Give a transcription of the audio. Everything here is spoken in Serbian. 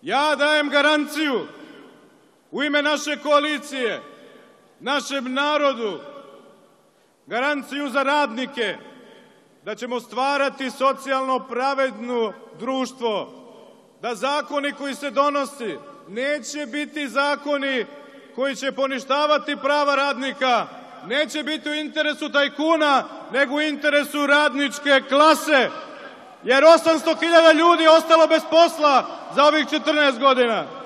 Ja dajem garanciju u ime naše koalicije, našem narodu, garanciju za radnike, da ćemo stvarati socijalno pravedno društvo, da zakoni koji se donosi neće biti zakoni koji će poništavati prava radnika, neće biti u interesu tajkuna, nego u interesu radničke klase, jer 800.000 ljudi je ostalo bez posla za ovih 14 godina.